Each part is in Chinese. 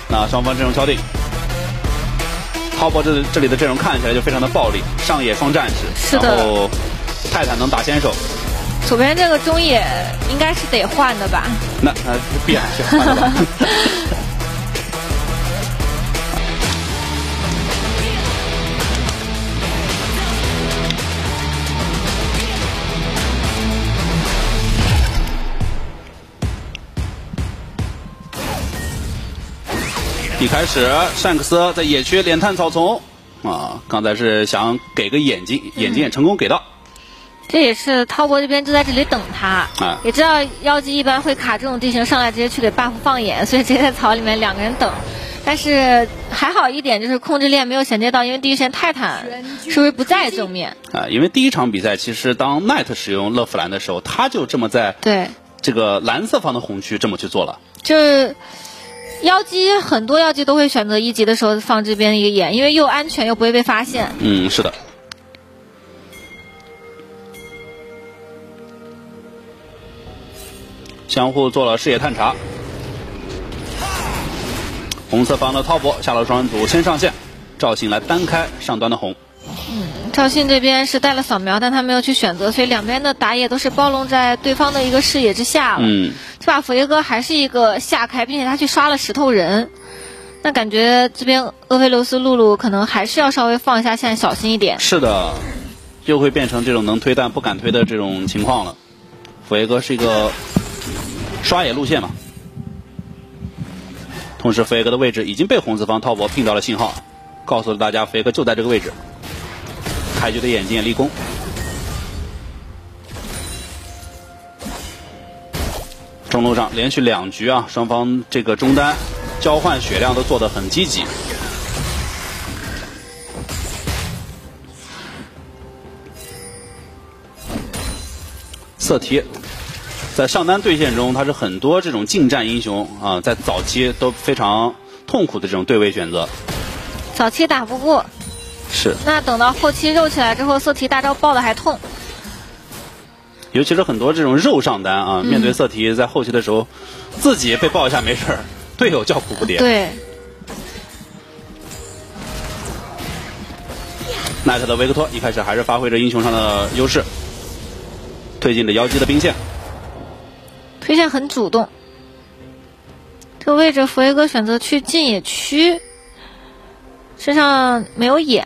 那双方阵容敲定，滔博这里的阵容看起来就非常的暴力，上野双战士， 是的， 然后泰坦能打先手。 左边这个中野应该是得换的吧？ 那必然是换的吧。一开始，善克斯在野区连探草丛啊，刚才是想给个眼睛也成功给到。 这也是滔博这边就在这里等他，也知道妖姬一般会卡这种地形上来直接去给 buff 放眼，所以直接在草里面两个人等。但是还好一点就是控制链没有衔接到，因为第一时间泰坦是不是不在正面因为第一场比赛其实当 Knight 使用勒芙兰的时候，他就这么在这个蓝色方的红区这么去做了， 就是妖姬很多妖姬都会选择一级的时候放这边一个眼，因为又安全又不会被发现。 是的。相互做了视野探查，红色方的滔博下路双人组先上线，赵信来单开上端的红。 赵信这边是带了扫描，但他没有去选择，所以两边的打野都是暴露在对方的一个视野之下了。这把佛爷哥还是一个下开，并且他去刷了石头人，那感觉这边厄斐琉斯露露可能还是要稍微放一下线，小心一点。 是的，又会变成这种能推但不敢推的这种情况了。佛爷哥是一个刷野路线嘛，同时佛爷哥的位置已经被红四方滔博拼到了信号，告诉了大家佛爷哥就在这个位置。开局的眼睛也立功，中路上连续2局啊，双方这个中单交换血量都做得很积极。瑟提在上单对线中，他是很多这种近战英雄啊，在早期都非常痛苦的这种对位选择。 早期打不过， 是。 那等到后期肉起来之后，瑟提大招爆的还痛。 尤其是很多这种肉上单啊，面对瑟提在后期的时候，自己被爆一下没事儿，队友叫苦不迭。 对。 奈特的维克托一开始还是发挥着英雄上的优势，推进了妖姬的兵线。 推线很主动，这个位置佛爷哥选择去近野区，身上没有眼。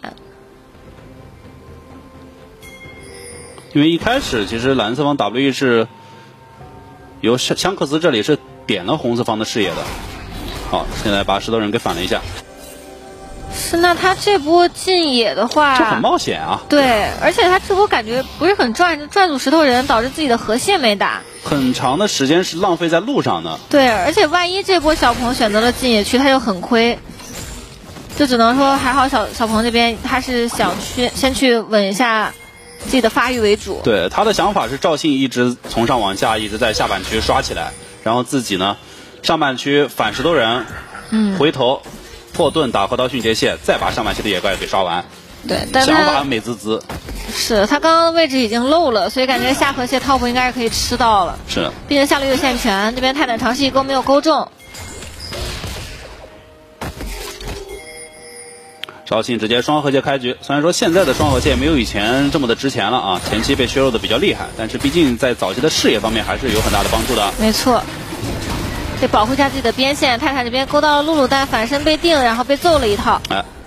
因为一开始其实蓝色方 WE 是由香克斯这里是点了红色方的视野的，好，现在把石头人给反了一下。 是，那他这波近野的话， 这很冒险啊。 对，而且他这波感觉不是很转住石头人，导致自己的河蟹没打。 很长的时间是浪费在路上的。 对，而且万一这波小鹏选择了近野区，他就很亏。就只能说还好小鹏这边他是想先去稳一下自己的发育为主。 对，他的想法是赵信一直从上往下，一直在下半区刷起来，然后自己呢上半区反石头人，回头破盾打河道迅捷蟹，再把上半区的野怪给刷完。 对，但想法美滋滋。 是他刚刚的位置已经漏了，所以感觉下河蟹套 o 应该是可以吃到了。 是， 毕竟下路有线权，这边泰坦尝试一勾没有勾中。 赵信直接双河蟹开局，虽然说现在的双河蟹没有以前这么的值钱了啊，前期被削弱的比较厉害，但是毕竟在早期的视野方面还是有很大的帮助的。 没错，得保护一下自己的边线。泰坦这边勾到了露露，但反身被定，然后被揍了一套。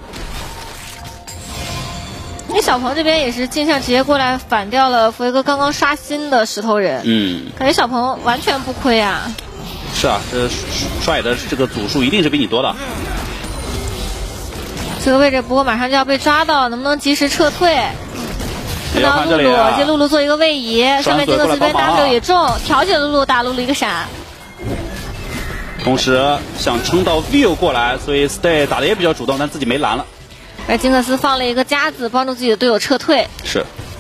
因为小鹏这边也是镜像直接过来反掉了佛爷哥刚刚刷新的石头人。感觉小鹏完全不亏啊。 是啊，这刷野的这个组数一定是比你多的。 这个位置不过马上就要被抓到，能不能及时撤退？看到露露，接露露做一个位移，上面这个这边 W 也中，调起了露露，打露露一个闪。 同时想撑到 view 过来，所以 stay 打的也比较主动，但自己没蓝了。 而金克斯放了一个夹子，帮助自己的队友撤退。 是。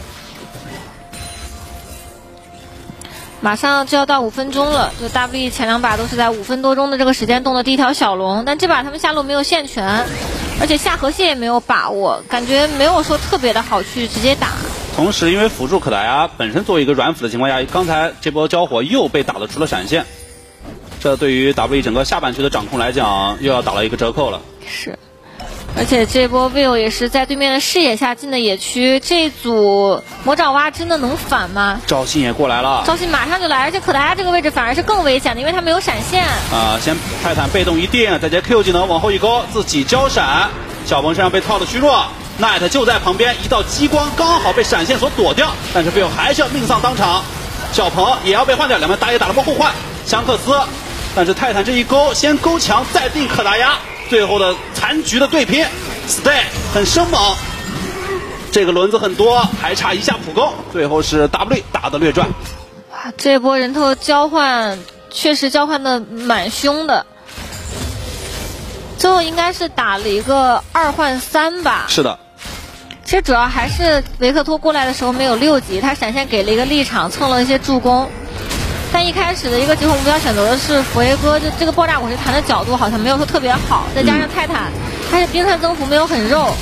马上就要到5分钟了，就 WE 前2把都是在5分多钟的这个时间动的第一条小龙，但这把他们下路没有线权，而且下河蟹也没有把握，感觉没有说特别的好去直接打。 同时因为辅助可达鸭本身作为一个软辅的情况下，刚才这波交火又被打得出了闪现， 这对于 W 整个下半区的掌控来讲，又要打了一个折扣了。 是。而且这波 Will 也是在对面的视野下进的野区，这组魔爪蛙真的能反吗？ 赵信也过来了， 赵信马上就来，而且可达鸭这个位置反而是更危险的，因为他没有闪现。 先泰坦被动一定，再接 Q 技能往后一勾，自己交闪，小鹏身上被套的虚弱 ，Knight 就在旁边，一道激光刚好被闪现所躲掉，但是 Will 还是要命丧当场，小鹏也要被换掉，两边打野打了波互换，香克斯，但是泰坦这一勾，先勾墙再定可达鸭。最后的残局的对拼 ，Stay 很生猛，这个轮子很多，还差一下普攻，最后是 W 打的略赚。 哇，这波人头交换确实交换的蛮凶的，最后应该是打了一个2换3吧？ 是的。 其实主要还是维克托过来的时候没有6级，他闪现给了一个立场，蹭了一些助攻。但一开始的一个集合目标选择的是佛耶哥，就这个爆炸果实弹的角度好像没有说特别好，再加上泰坦，他是冰川增幅没有很肉，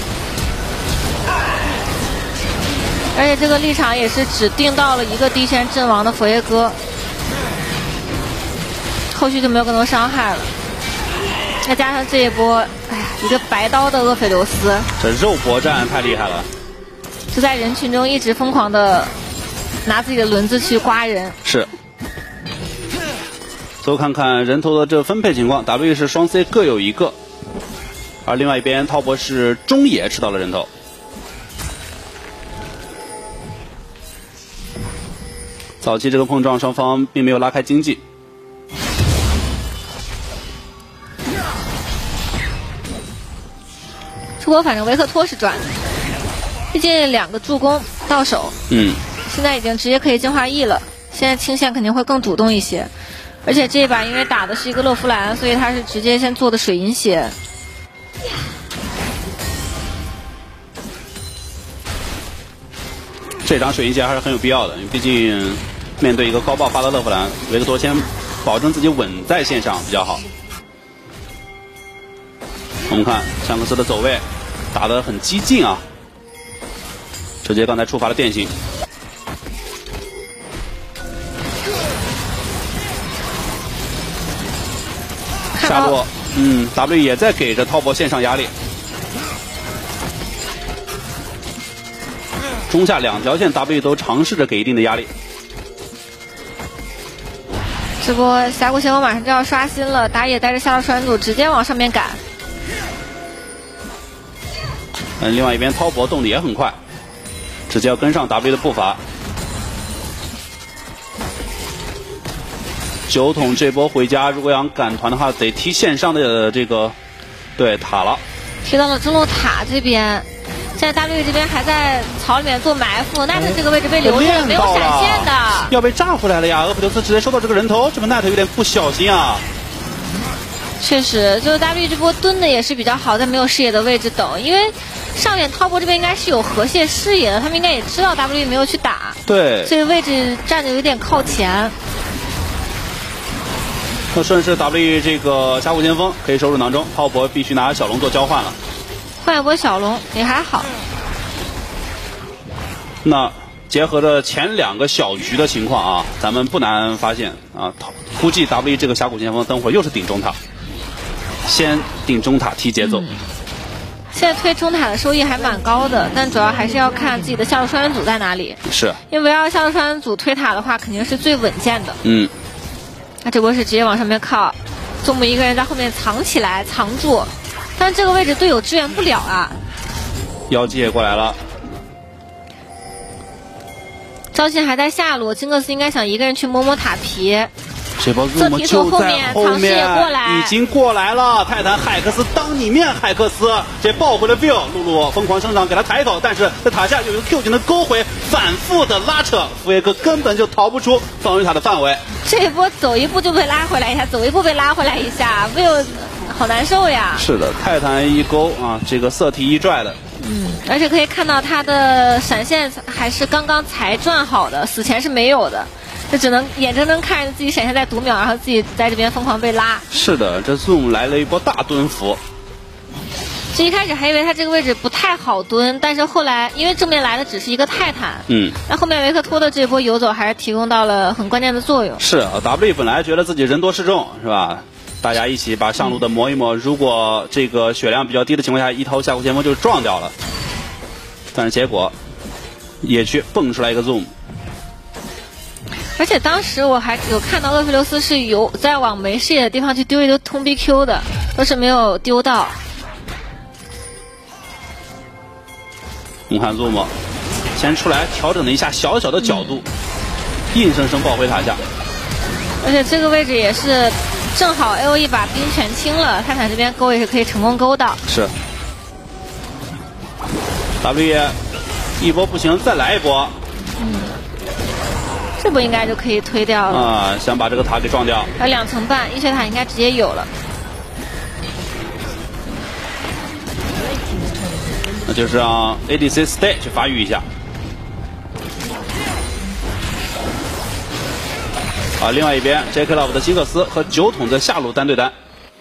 而且这个立场也是只定到了一个低线阵亡的佛耶哥，后续就没有更多伤害了。再加上这一波，哎呀，一个白刀的厄斐琉斯， 这肉搏战太厉害了， 就在人群中一直疯狂的拿自己的轮子去刮人。 是。最后看看人头的这分配情况 ，W 是双 C 各有一个，而另外一边滔博是中野吃到了人头。早期这个碰撞双方并没有拉开经济。 出国反正维克托是赚的，毕竟2个助攻到手，现在已经直接可以净化 E 了，现在清线肯定会更主动一些。而且这一把因为打的是一个勒夫兰，所以他是直接先做的水银鞋。 这张水银鞋还是很有必要的，因为毕竟面对一个高爆发的勒夫兰，维克托先保证自己稳在线上比较好。我们看香克斯的走位打得很激进啊，直接刚才触发了电刑。下落，W 也在给着滔博线上压力。中下2条线 W 都尝试着给一定的压力。 这波峡谷先锋马上就要刷新了，打野带着下路栓组直接往上面赶。 另外一边滔博动的也很快，直接要跟上 W 的步伐。9桶这波回家，如果想赶团的话，得踢线上的这个对塔了。 踢到了中路塔这边，现在 W 这边还在草里面做埋伏，奈特这个位置被留着，没有闪现的， 要被炸回来了呀！厄斐琉斯直接收到这个人头，这个奈特有点不小心啊。 确实，就是 W 这波蹲的也是比较好，在没有视野的位置等，因为上面滔博这边应该是有河蟹视野的，他们应该也知道 W 没有去打， 对， 所以位置站的有点靠前。 那顺势 W 这个峡谷先锋可以收入囊中，滔博必须拿小龙做交换了。 换一波小龙也还好。 那结合着前2个小局的情况啊，咱们不难发现啊，估计 W 这个峡谷先锋等会儿又是顶中塔，先顶中塔提节奏。 现在推中塔的收益还蛮高的，但主要还是要看自己的下路双人组在哪里。 是， 因为围绕下路双人组推塔的话，肯定是最稳健的。那这波是直接往上面靠，宗母一个人在后面藏起来藏住，但是这个位置队友支援不了啊。 妖姬也过来了， 赵信还在下路，金克斯应该想一个人去摸摸塔皮。 这波入魔就在后面，已经过来了。泰坦海克斯当你面，海克斯这抱回了 Bill， 露露疯狂生长给他抬口，但是在塔下有一个 Q 技能勾回，反复的拉扯，福耶哥根本就逃不出防御塔的范围。 这一波走一步就被拉回来一下，走一步被拉回来一下 ，Bill 好难受呀。 是的，泰坦一勾啊，这个色提一拽的。 而且可以看到他的闪现还是刚刚才转好的，死前是没有的。就只能眼睁睁看着自己闪现在读秒，然后自己在这边疯狂被拉。 是的，这 Zoom 来了一波大蹲伏。 就一开始还以为他这个位置不太好蹲，但是后来因为正面来的只是一个泰坦，那后面维克托的这波游走还是提供到了很关键的作用。 是 W 本来觉得自己人多势众是吧？大家一起把上路的磨一磨，如果这个血量比较低的情况下，一掏下路前锋就撞掉了。但是结果野区蹦出来一个 zoom。 而且当时我还有看到厄斐琉斯是有在往没视野的地方去丢一丢通 BQ 的，都是没有丢到。 我们看 zoom 先出来调整了一下小小的角度，硬生生抱回塔下。 而且这个位置也是正好 AOE 把兵全清了，泰坦这边勾也是可以成功勾到。 是 W 一波不行，再来一波。 这波应该就可以推掉了。 啊，想把这个塔给撞掉。 还有2层半，医学塔应该直接有了。 那就是让 ADC Stay 去发育一下。啊，另外一边 JK Love 的金克斯和9筒在下路单对单。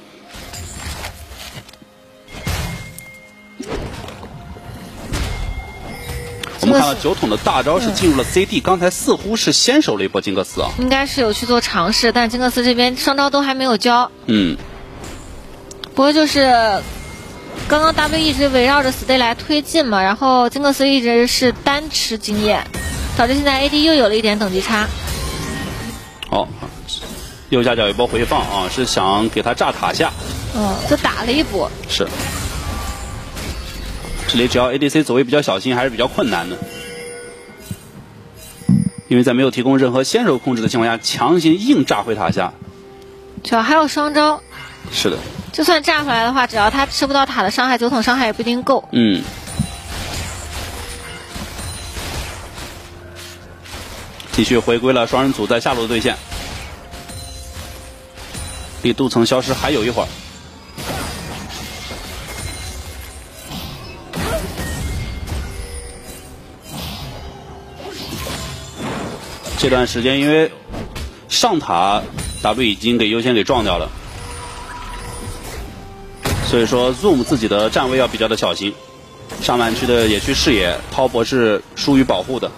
我们看到9筒的大招是进入了 CD，刚才似乎是先手了一波金克斯啊。 应该是有去做尝试，但金克斯这边双招都还没有交。不过就是刚刚 W 一直围绕着 Stay 来推进嘛，然后金克斯一直是单吃经验，导致现在 AD 又有了一点等级差。 哦，右下角一波回放啊，是想给他炸塔下。 就打了一波。 是。这里只要 ADC 走位比较小心，还是比较困难的，因为在没有提供任何先手控制的情况下，强行硬炸回塔下。 主要还有双招。 是的。 就算炸回来的话，只要他吃不到塔的伤害，9筒伤害也不一定够。 继续回归了双人组在下路的对线，离镀层消失还有一会儿。这段时间因为上塔 W 已经给优先给撞掉了，所以说 Zoom 自己的站位要比较的小心，上半区的野区视野滔博是疏于保护的。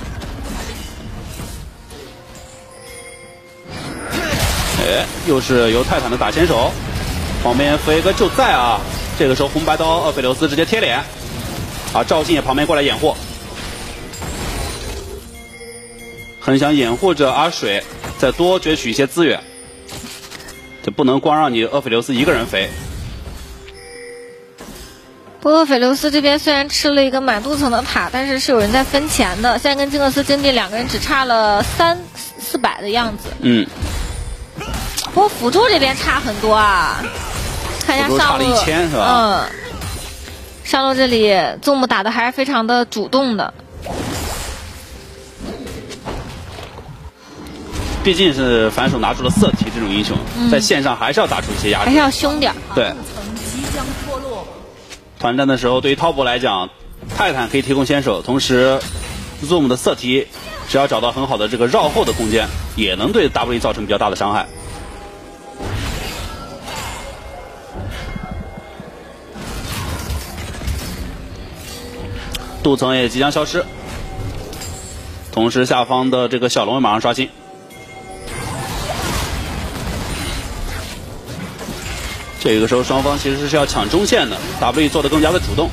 又是由泰坦的打先手，旁边福耶哥就在啊，这个时候红白刀厄斐琉斯直接贴脸，啊赵信也旁边过来掩护。很想掩护着阿水再多攫取一些资源，就不能光让你厄斐琉斯一个人飞。 不过厄斐琉斯这边虽然吃了一个满镀层的塔，但是是有人在分钱的，现在跟金克斯经济2个人只差了300-400的样子。不过辅助这边差很多啊，看一下上路， 差了1000是吧？ 上路这里 Zoom 打的还是非常的主动的。 毕竟是反手拿出了色提这种英雄，在线上还是要打出一些压力， 还是要凶点。 对。团战的时候，对于滔博来讲，泰坦可以提供先手，同时 Zoom 的色提只要找到很好的这个绕后的空间，也能对 W 造成比较大的伤害。镀层也即将消失，同时下方的这个小龙也马上刷新。这个时候双方其实是要抢中线的 ，W 做得更加的主动。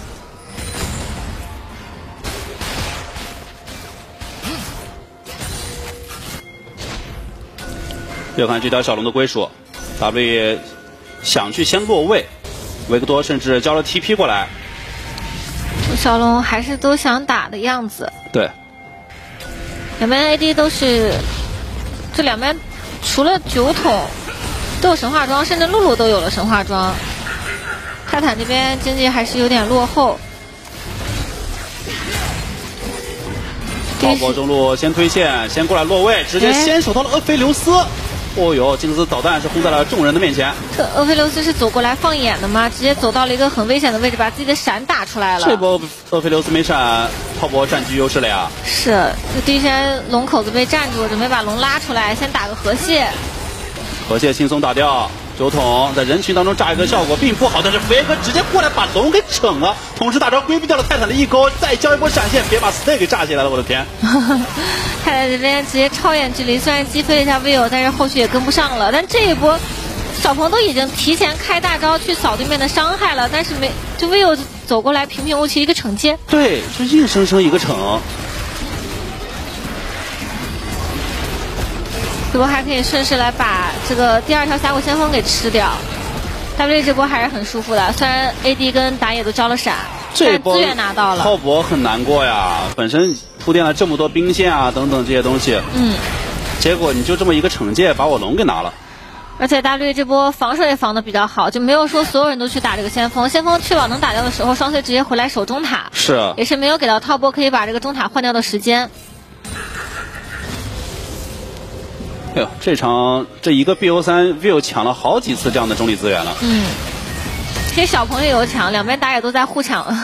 要看这条小龙的归属 ，W 想去先落位，维克多甚至交了 TP 过来。 小龙还是都想打的样子。 对。 两边 AD 都是，这两边除了9筒都有神话装，甚至露露都有了神话装。泰坦这边经济还是有点落后。 滔博中路先推线，先过来落位，直接先手到了厄斐琉斯。哦呦，金克斯导弹是轰在了众人的面前。 这厄斐琉斯是走过来放眼的吗？直接走到了一个很危险的位置，把自己的闪打出来了。 这波厄斐琉斯没闪，滔博占据优势了呀。 是，这第一时间龙口子被占住，准备把龙拉出来，先打个河蟹。 河蟹轻松打掉， 酒桶在人群当中炸一个效果并不好，但是福耶哥直接过来把龙给惩了，同时大招规避掉了泰坦的一勾，再交一波闪现，别把 stay 给炸起来了，我的天！ 泰坦这边直接超远距离，虽然击飞了一下 Will， 但是后续也跟不上了。但这一波小鹏都已经提前开大招去扫对面的伤害了，但是就 Will 走过来平平无奇一个惩戒， 对，就硬生生一个惩。 这波还可以顺势来把这个第2条峡谷先锋给吃掉。W 这波还是很舒服的，虽然 AD 跟打野都招了闪，但资源拿到了。 滔博很难过呀，本身铺垫了这么多兵线啊等等这些东西，结果你就这么一个惩戒把我龙给拿了。 而且 W 这波防守也防得比较好，就没有说所有人都去打这个先锋，先锋去网能打掉的时候，双 C 直接回来守中塔， 是， 也是没有给到滔博可以把这个中塔换掉的时间。 哎呦，这一个 BO3 Vivo 抢了好几次这样的中立资源了。 其实小朋友有抢，两边打野都在互抢。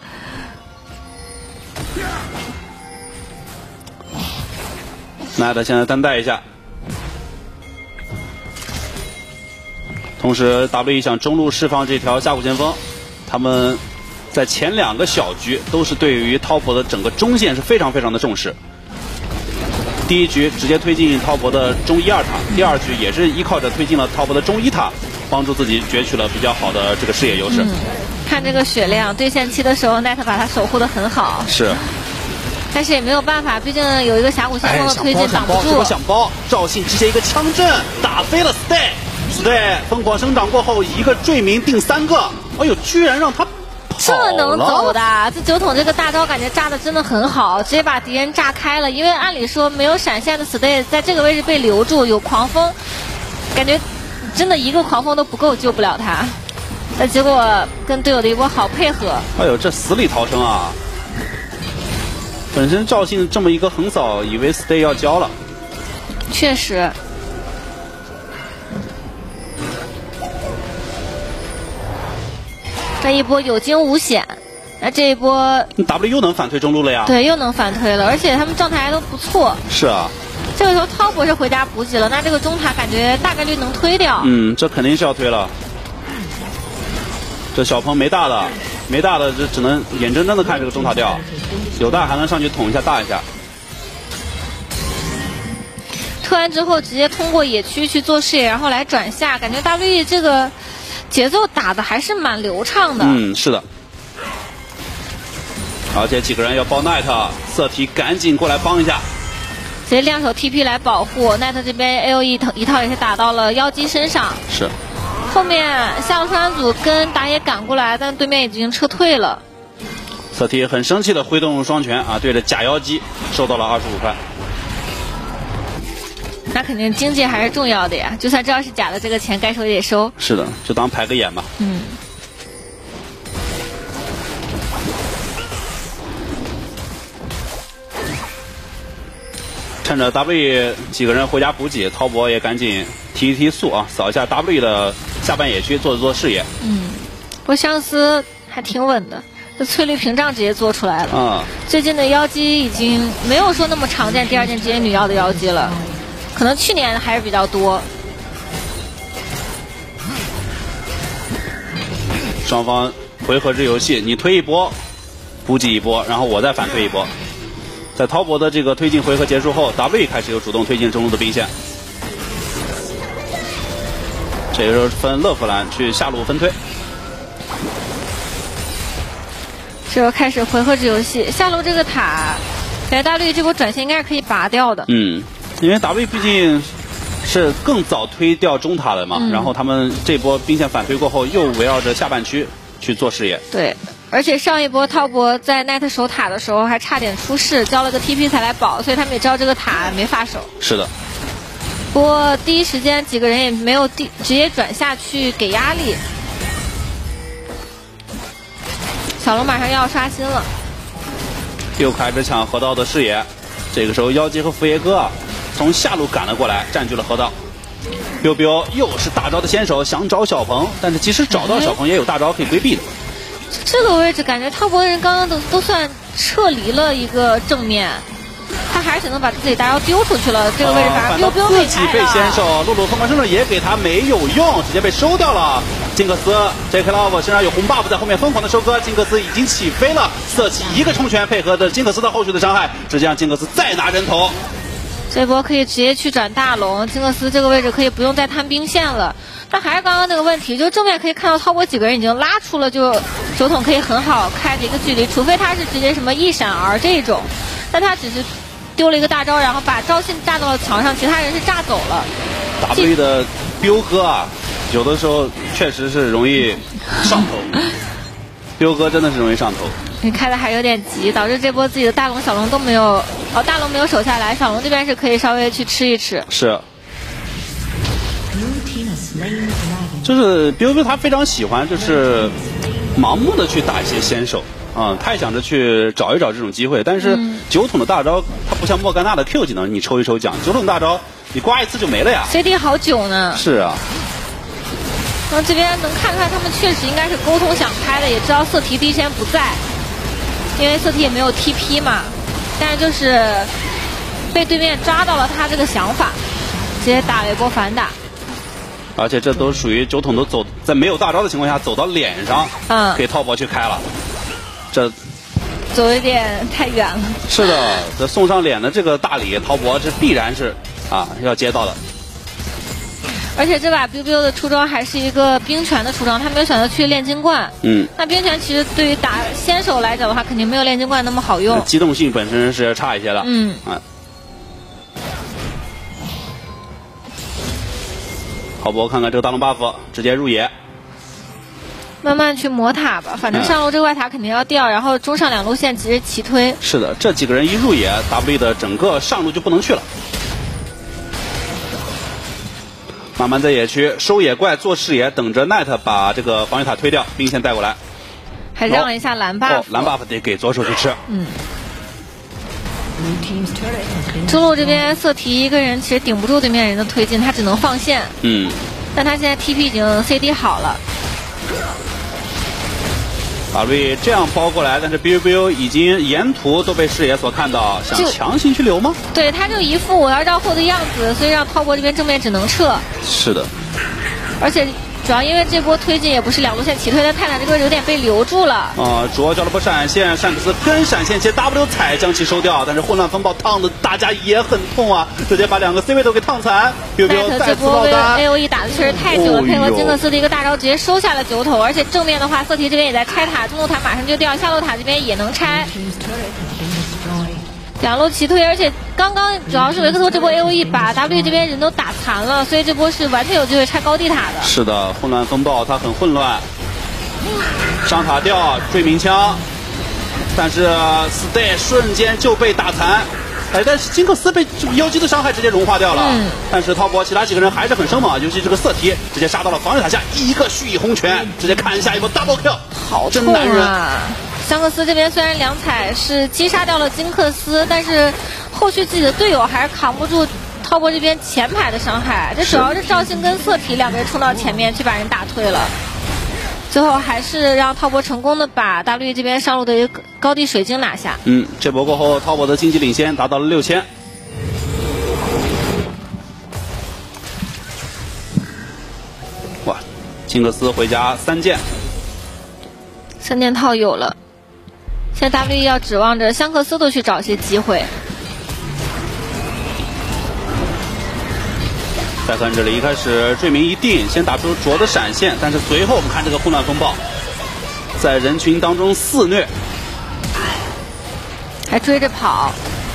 那他现在单带一下，同时 W 想中路释放这条峡谷先锋，他们在前2个小局都是对于滔博的整个中线是非常非常的重视。第一局直接推进滔博的中1、2塔，第2局也是依靠着推进了滔博的中1塔，帮助自己攫取了比较好的这个视野优势。 看这个血量，对线期的时候 Net 把它守护得很好。 是， 但是也没有办法，毕竟有一个峡谷先锋的推进挡不住。 想包，赵信直接一个枪阵打飞了 Stay 疯狂生长过后一个坠鸣定3个，哎呦，居然让他这能走的，这酒桶这个大招感觉炸的真的很好，直接把敌人炸开了。因为按理说没有闪现的 Stay 在这个位置被留住，有狂风，感觉真的一个狂风都不够救不了他。但结果跟队友的一波好配合， 哎呦，这死里逃生啊！本身赵信这么一个横扫，以为 Stay 要交了， 确实。这一波有惊无险，那这一波 W 又能反推中路了呀？ 对，又能反推了，而且他们状态还都不错。 是啊， 这个时候滔博是回家补给了，那这个中塔感觉大概率能推掉。 这肯定是要推了。这小鹏没大的，这只能眼睁睁的看这个中塔掉，有大还能上去捅一下大一下。 推完之后直接通过野区去做视野，然后来转下，感觉 W 这个节奏打的还是蛮流畅的。 是的。而且几个人要包 Net， 色提赶紧过来帮一下， 直接亮手 TP 来保护 Net 这边 AOE 一套也是打到了妖姬身上。 是。 后面下路穿组跟打野赶过来，但对面已经撤退了。 色提很生气的挥动双拳啊，对着假妖姬收到了25块。 那肯定经济还是重要的呀，就算知道是假的，这个钱该收也得收。 是的，就当排个眼吧。趁着 W 几个人回家补给，滔博也赶紧提一提速啊，扫一下 W 的下半野区，做视野。 不过相思还挺稳的，这翠绿屏障直接做出来了。最近的妖姬已经没有说那么常见第2件职业女妖的妖姬了，可能去年还是比较多。 双方回合制游戏，你推一波，补给一波，然后我再反推一波。在滔博的这个推进回合结束后 ，W 开始有主动推进中路的兵线。这个时候分勒弗兰去下路分推。 这时候开始回合制游戏，下路这个塔，感觉 W 这波转线应该是可以拔掉的。 因为 W 毕竟是更早推掉中塔的嘛，然后他们这波兵线反推过后，又围绕着下半区去做视野。 对。而且上一波滔博在 Net 守塔的时候还差点出事，交了个 TP 才来保，所以他们也知道这个塔没法守。 是的。 不过第一时间几个人也没有直接转下去给压力。小龙马上要刷新了， 又开始抢河道的视野。这个时候妖姬和福耶哥从下路赶了过来，占据了河道。biu biu又是大招的先手，想找小鹏，但是即使找到小鹏也有大招可以规避的。 这个位置感觉滔博的人刚刚都算撤离了一个正面，他还是只能把自己大招丢出去了。这个位置反而biu 自己被先手，露露风狂身手也给他没有用，直接被收掉了。金克斯 J.K. Love 身上有红 buff 在后面疯狂的收割，金克斯已经起飞了，瑟奇一个冲拳配合着金克斯的后续的伤害，直接让金克斯再拿人头。 这波可以直接去转大龙，金克斯这个位置可以不用再摊兵线了。但还是刚刚那个问题，就正面可以看到滔博几个人已经拉出了，就酒桶可以很好开的一个距离，除非他是直接什么一闪而这种，但他只是丢了一个大招，然后把招信炸到了墙上，其他人是炸走了。 W 的彪哥啊，有的时候确实是容易上头，彪哥真的是容易上头。 你开的还有点急，导致这波自己的大龙小龙都没有，大龙没有守下来，小龙这边是可以稍微去吃一吃。 是。就是biu他非常喜欢就是盲目的去打一些先手啊，太想着去找一找这种机会，但是酒桶的大招它不像莫甘娜的 Q 技能，你抽一抽奖，酒桶大招你刮一次就没了呀。 CD 好久呢。 是啊。 然后这边能看出来他们确实应该是沟通想开的，也知道瑟提第一时间不在，因为瑟提也没有 TP 嘛，但是就是被对面抓到了他这个想法，直接打了一波反打。 而且这都属于酒桶都走在没有大招的情况下走到脸上，给滔博去开了，这走有点太远了。 是的，这送上脸的这个大礼，滔博这必然是要接到的。 而且这把biu biu的出装还是一个冰拳的出装，他没有选择去炼金冠。那冰拳其实对于打先手来讲的话，肯定没有炼金冠那么好用， 机动性本身是差一些的。滔博看看这个大龙 buff， 直接入野， 慢慢去磨塔吧。反正上路这个外塔肯定要掉，然后中上两路线直接齐推。 是的，这几个人一入野 ，W 的整个上路就不能去了。慢慢在野区收野怪做视野，等着 Net 把这个防御塔推掉，兵线带过来。 还让了一下蓝 buff， 蓝 buff 得给左手去吃。 中路这边瑟提一个人其实顶不住对面人的推进，他只能放线。但他现在 TP 已经 CD 好了。 W 这样包过来，但是biu biu已经沿途都被视野所看到，想强行去留吗？ 对，他就一副我要绕后的样子，所以让滔博这边正面只能撤。 是的。 而且主要因为这波推进也不是两路线齐推，但泰坦这边有点被留住了。 主要交了波闪现，善克斯跟闪现接 W 踩将其收掉，但是混乱风暴烫的大家也很痛啊，直接把两个 C 位都给烫残。biu biu 再次爆单 ，AOE 打的确实太久了，配合金克斯的一个大招直接收下了酒桶，而且正面的话，瑟提这边也在拆塔，中路塔马上就掉，下路塔这边也能拆。两路齐推，而且刚刚主要是维克托这波 AOE 把 W 这边人都打残了，所以这波是完全有机会拆高地塔的。 是的，混乱风暴它很混乱，上塔掉追鸣枪，但是 Stay 瞬间就被打残。但是金克斯被妖姬的伤害直接融化掉了。但是滔博其他几个人还是很生猛，尤其这个瑟提直接杀到了防御塔下，一个蓄意红拳，直接看下一波 double kill， 好真男人。 香克斯这边虽然两踩是击杀掉了金克斯，但是后续自己的队友还是扛不住滔博这边前排的伤害。这主要是赵信跟瑟提两个人冲到前面去把人打退了，最后还是让滔博成功的把 W 这边上路的一个高地水晶拿下。 这波过后，滔博的经济领先达到了6000。哇，金克斯回家3件 ，3件套有了。现在 W 要指望着香克斯都去找一些机会。 再看这里，一开始坠鸣一定，先打出卓的闪现，但是随后我们看这个混乱风暴，在人群当中肆虐， 还追着跑。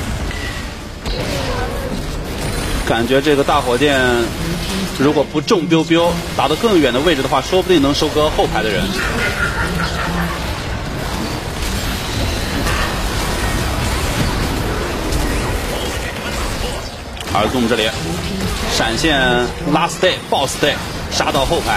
感觉这个大火箭如果不中biu biu，打得更远的位置的话，说不定能收割后排的人。而Zoom这里闪现 Last Day、Boss Day 杀到后排，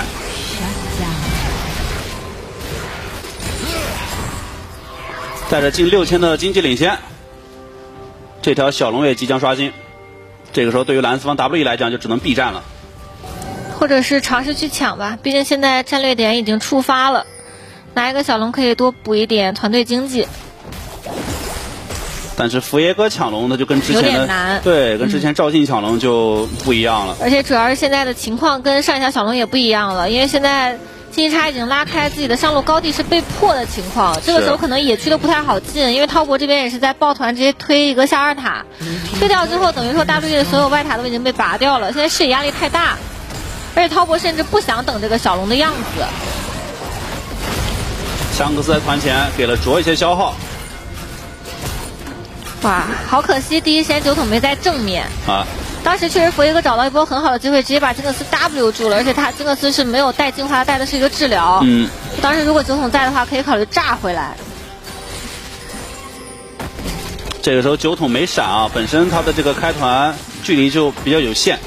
带着近6000的经济领先，这条小龙也即将刷新。这个时候对于蓝四方 WE 来讲就只能避战了， 或者是尝试去抢吧，毕竟现在战略点已经触发了，拿一个小龙可以多补一点团队经济。 但是福耶哥抢龙呢，就跟之前的有点难， 对，跟之前赵信抢龙就不一样了。 而且主要是现在的情况跟上一下小龙也不一样了，因为现在金叉已经拉开自己的上路高地是被迫的情况，这个时候可能野区都不太好进，因为滔博这边也是在抱团直接推一个下2塔，推掉之后等于说大陆队的所有外塔都已经被拔掉了，现在视野压力太大，而且滔博甚至不想等这个小龙的样子。 香克斯在团前给了卓一些消耗。 哇，好可惜，第一时间酒桶没在正面啊。 当时确实佛耶哥找到一波很好的机会，直接把金克斯 W 住了，而且他金克斯是没有带净化，带的是一个治疗。当时如果酒桶在的话，可以考虑炸回来。 这个时候酒桶没闪啊，本身他的这个开团距离就比较有限。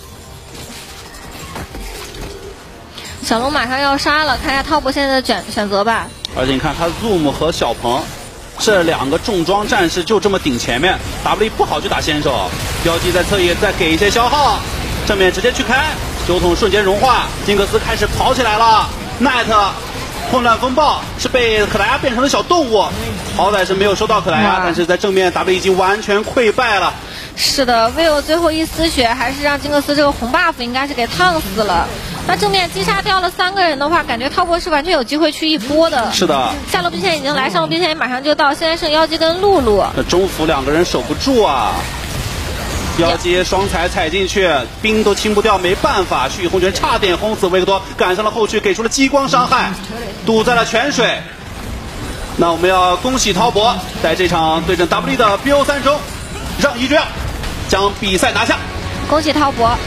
小龙马上要杀了，看一下滔博现在的选择吧。 而且你看他 Zoom 和小鹏这2个重装战士就这么顶前面 ，W 不好去打先手。标记在侧翼再给一些消耗，正面直接去开，酒桶瞬间融化，金克斯开始跑起来了。Night 混乱风暴是被可达鸭变成了小动物，好歹是没有收到可达鸭，但是在正面 W 已经完全溃败了。 是的，Will 最后一丝血还是让金克斯这个红 buff 应该是给烫死了。那正面击杀掉了3个人的话，感觉滔博是完全有机会去一波的。 是的， 下路兵线已经来，上路兵线也马上就到，现在剩妖姬跟露露。 那中府2个人守不住啊，妖姬双踩踩进去，兵都清不掉，没办法，蓄意红拳差点轰死维克多，赶上了后续给出了激光伤害，堵在了泉水。那我们要恭喜滔博在这场对阵 W 的 BO3 中让一局将比赛拿下， 恭喜滔博。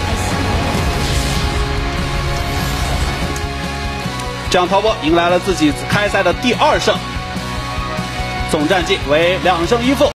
这样滔博迎来了自己开赛的第2胜，总战绩为2胜1负。